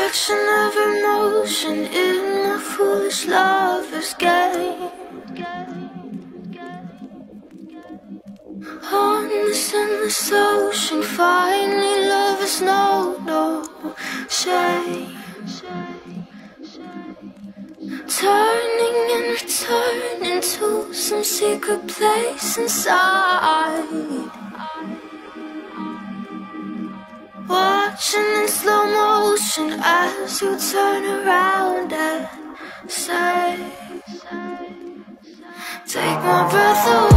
reflection of emotion in my foolish lover's game. On this endless ocean, finally lovers know no shame. Turning and returning to some secret place inside. Watching in slow motion as you turn around and say, take my breath away.